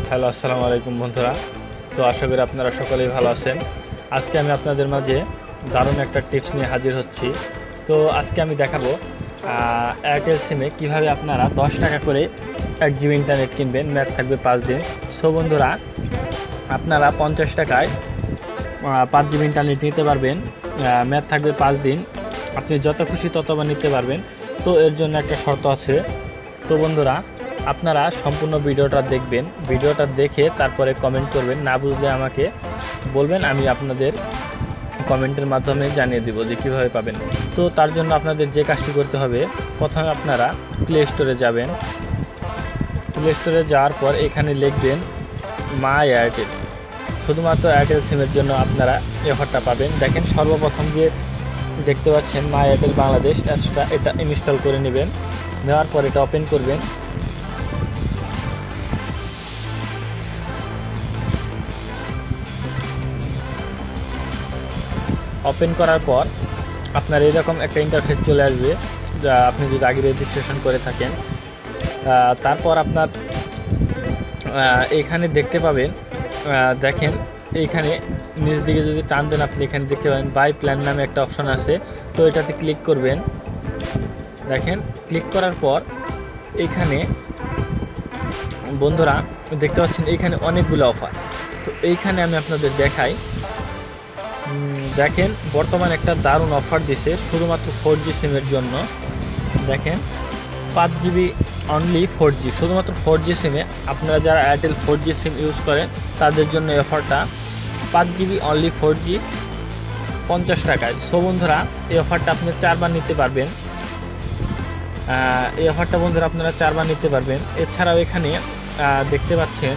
Hello, আসসালামু আলাইকুম বন্ধুরা। তো আশা করি আপনারা সকলেই ভালো আছেন। আজকে আমি আপনাদের মাঝে দারুণ একটা টিপস নিয়ে হাজির হচ্ছি। তো আজকে আমি দেখাবো এয়ারটেল সিমে কীভাবে আপনারা 10 টাকা করে 1 জিবি ইন্টারনেট কিনবেন, ম্যাচ থাকবে 5 দিন। সো বন্ধুরা, আপনারা 50 টাকায় 5 জিবি ইন্টারনেট নিতে পারবেন, ম্যাচ থাকবে 5 দিন। আপনি যত খুশি ততবার নিতে পারবেন। তো এর জন্য একটা শর্ত আছে। তো বন্ধুরা, আপনারা সম্পূর্ণ ভিডিওটা দেখবেন, ভিডিওটা দেখে তারপরে কমেন্ট করবেন। না বুঝলে আমাকে বলবেন, আমি আপনাদের কমেন্টের মাধ্যমে জানিয়ে দেব যে কীভাবে পাবেন। তো তার জন্য আপনাদের যে কাজটি করতে হবে, প্রথমে আপনারা প্লে স্টোরে যাবেন। প্লে স্টোরে যাওয়ার পর এখানে লিখবেন মাই এয়ারটেল। শুধুমাত্র এয়ারটেল সিমের জন্য আপনারা অফারটা পাবেন। দেখেন, সর্বপ্রথম যে দেখতে পাচ্ছেন মাই এয়ারটেল বাংলাদেশ অ্যাপসটা, এটা ইনস্টল করে নেবেন। নেওয়ার পর এটা ওপেন করবেন। ওপেন করার পর আপনার এরকম একটা ইন্টারফেস চলে আসবে, যা আপনি যদি আগে রেজিস্ট্রেশন করে থাকেন। তারপর আপনার এখানে দেখতে পাবেন, দেখেন এইখানে নিচ দিকে যদি টান দেন, আপনি এখানে দেখতে পাবেন বাই প্ল্যান নামে একটা অপশন আছে। তো এটাতে ক্লিক করবেন। দেখেন, ক্লিক করার পর এইখানে বন্ধুরা দেখতে পাচ্ছেন এইখানে অনেকগুলো অফার। তো এইখানে আমি আপনাদের দেখাই। দেখেন, বর্তমানে একটা দারুণ অফার দিছে শুধুমাত্র 4G সিমের জন্য। দেখেন, 5 জিবি অনলি 4G, শুধুমাত্র 4G সিমে। আপনারা যারা এয়ারটেল 4G সিম ইউজ করেন তাদের জন্য এই অফারটা 5 জিবি অনলি 4G 50 টাকায়। সো বন্ধুরা, এই অফারটা আপনি 4 বার নিতে পারবেন। এই অফারটা বন্ধুরা আপনারা 4 বার নিতে পারবেন। এছাড়াও এখানে দেখতে পাচ্ছেন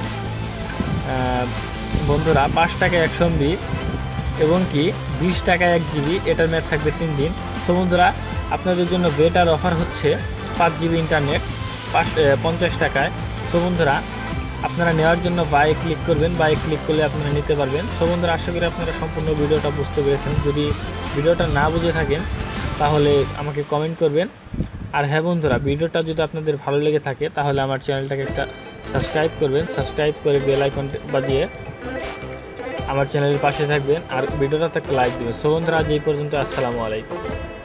বন্ধুরা 5 টাকায় 100 MB এবং কি 20 টাকায় 1 জিবি, এটার ম্যাচ থাকবে 3 দিন। সো বন্ধুরা, আপনাদের জন্য বেটার অফার হচ্ছে 5 জিবি ইন্টারনেট 50 টাকায়। সো বন্ধুরা, আপনারা নেওয়ার জন্য বাই ক্লিক করবেন। বাই ক্লিক করলে আপনারা নিতে পারবেন। সো বন্ধুরা, আশা করি আপনারা সম্পূর্ণ ভিডিওটা বুঝতে পেরেছেন। যদি ভিডিওটা না বুঝে থাকেন তাহলে আমাকে কমেন্ট করবেন। আর হ্যাঁ বন্ধুরা, ভিডিওটা যদি আপনাদের ভালো লেগে থাকে তাহলে আমার চ্যানেলটাকে একটা সাবস্ক্রাইব করবেন। সাবস্ক্রাইব করে বেল আইকন বাজিয়ে আমার চ্যানেলের পাশে থাকবেন আর ভিডিওটাতে একটা লাইক দেবেন। সো বন্ধুরা, আজ এই পর্যন্ত। আসসালামু আলাইকুম।